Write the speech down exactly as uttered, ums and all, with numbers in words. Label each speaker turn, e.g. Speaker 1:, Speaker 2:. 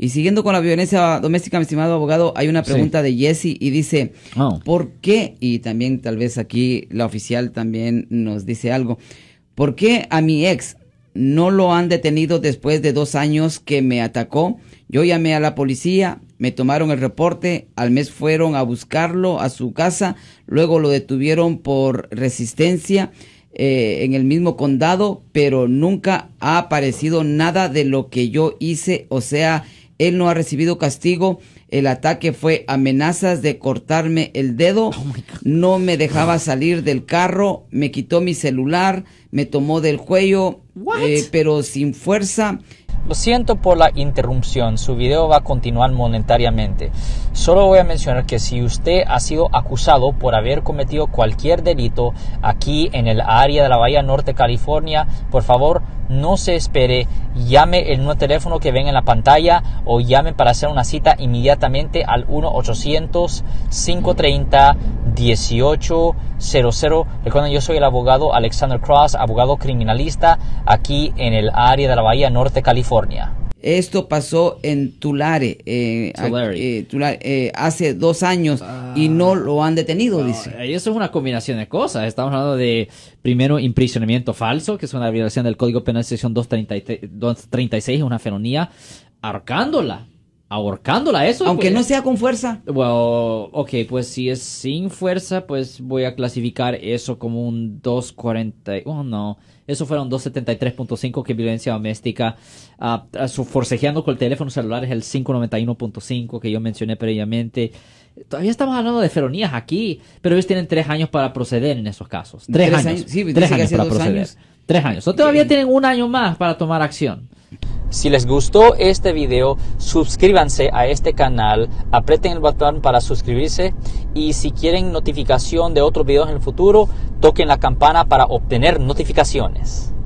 Speaker 1: Y siguiendo con la violencia doméstica, mi estimado abogado, hay una pregunta sí. de Jesse y dice, oh. ¿por qué? Y también tal vez aquí la oficial también nos dice algo. ¿Por qué a mi ex no lo han detenido después de dos años que me atacó? Yo llamé a la policía, me tomaron el reporte, al mes fueron a buscarlo a su casa, luego lo detuvieron por resistencia eh, en el mismo condado, pero nunca ha aparecido nada de lo que yo hice, o sea, él no ha recibido castigo. El ataque fue amenazas de cortarme el dedo, oh no me dejaba salir del carro, me quitó mi celular, me tomó del cuello, eh, pero sin fuerza.
Speaker 2: Lo siento por la interrupción, su video va a continuar momentáneamente. Solo voy a mencionar que si usted ha sido acusado por haber cometido cualquier delito aquí en el área de la Bahía Norte, California, por favor, no se espere, llame el nuevo teléfono que ven en la pantalla o llame para hacer una cita inmediatamente al uno ochocientos, cinco treinta, dieciocho cero cero. Recuerden, yo soy el abogado Alexander Cross, abogado criminalista aquí en el área de la Bahía Norte, California.
Speaker 1: Esto pasó en Tulare, eh, eh, Tulare eh, hace dos años uh, y no lo han detenido, no, dice.
Speaker 3: Eso es una combinación de cosas. Estamos hablando de, primero, imprisionamiento falso, que es una violación del Código Penal sección doscientos treinta y seis, una felonía, ahorcándola. Ahorcándola, eso.
Speaker 1: Aunque
Speaker 3: pues,
Speaker 1: no sea con fuerza.
Speaker 3: Well, ok, pues si es sin fuerza, pues voy a clasificar eso como un doscientos cuarenta. Oh, no. Eso fueron doscientos setenta y tres punto cinco, que es violencia doméstica. Uh, su forcejeando con el teléfono celular es el quinientos noventa y uno punto cinco que yo mencioné previamente. Todavía estamos hablando de felonías aquí, pero ellos tienen tres años para proceder en esos casos. Tres, tres años. años. Sí, tres años para proceder. Años. Tres años. So, todavía tienen un año más para tomar acción.
Speaker 2: Si les gustó este video, suscríbanse a este canal, aprieten el botón para suscribirse y si quieren notificación de otros videos en el futuro, toquen la campana para obtener notificaciones.